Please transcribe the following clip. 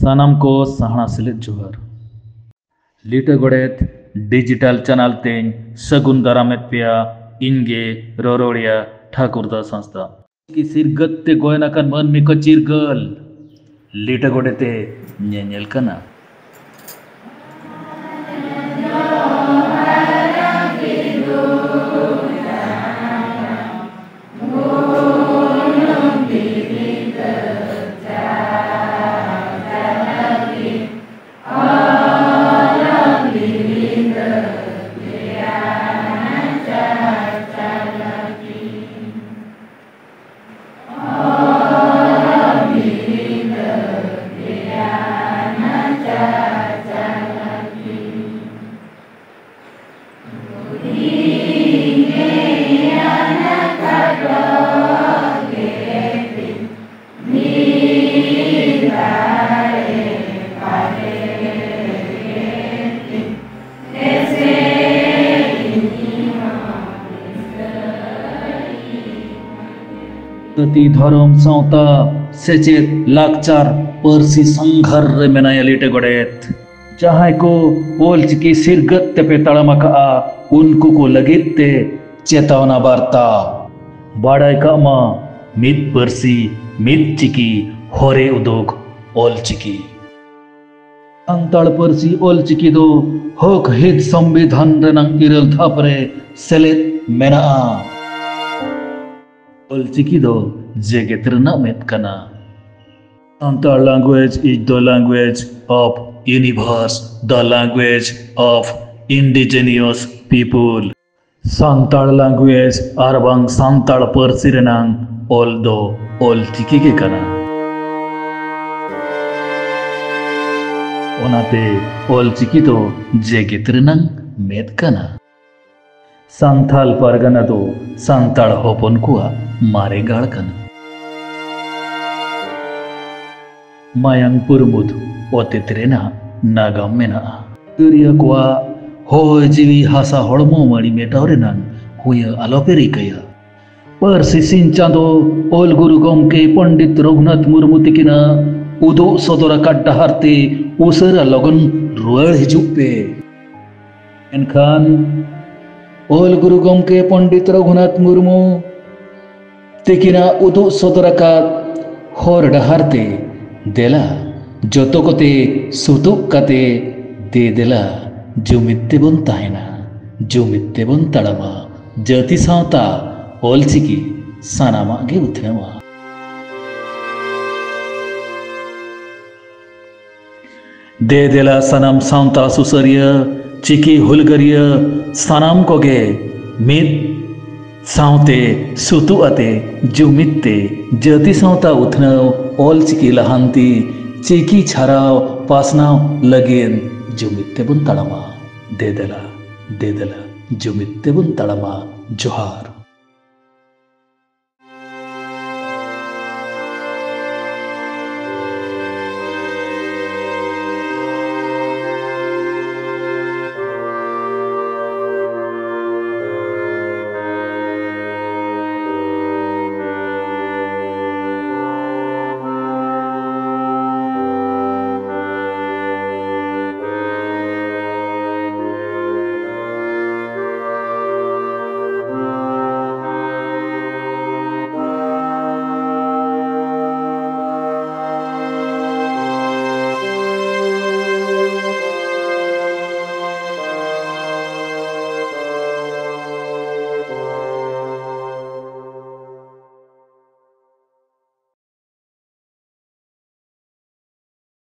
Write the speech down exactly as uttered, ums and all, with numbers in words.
सानाम को सहाना सिलेट जोहार लीटा गोड़ेत digital channel तें सगुन दारामेत पेया इनगे रोरोड़िया ठाकुर दा संस्था की सिरगत्ते गोयनाकान मन में को चिरगल लीटा गोड़ेते ᱧᱮᱧᱮᱞ कना ती धर्म सावता सेचेत लाकचार परसी संघर रे मेनाया लीटे गोड़ेत जहां को ओलचिकी सिरगत पे तड़मका उनको को लगिते चेतावना वार्ता बाड़ाई का मा मित परसी मित चिकी होरे उदोग ओलचिकी सांताल परसी ओलचिकी दो हक हित संविधान रेनांग इरल थापरे सेलेत मेना ओलचिकी दो जेगेत रेनाग मेद कना Santal language is the language of universe, the language of indigenous people. Santal language arbang Santal persirenang oldo olchiki ke kana. Onate olchiki to jegetrenang med kana. Santal pargana to Santal hopon kuwa mare gal kana. Mayang purmud otetrena nagam mena turiya kwa hoy jiwi hasa holmo mari metaurenan huya aloperi kaya persi sincando ol guru gomke pandit Raghunath Murmu tikina udo sodora kadda harte usara logon rual hijuk pe enkhan ol guru gomke pandit Raghunath Murmu tikina udo sodora kad hor daharte देला जोतो कोते सुतुक काते दे देला जुमित्ते बन ताहेना जुमित्ते बन तड़मा जति सावता ओलचिकी सानामा गे उथेवा दे देला सनम सावता सुसरिया चिकी हुलगरिया सनम कोगे मित सावते सुतु अते जुमित्ते जति सावता उथनाव ओलचिकी लहांती चिकी छराव पासनाव लगेन जुमित्ते बुन तड़मा दे देला दे देला जुमित्ते बुन तड़मा जोहार।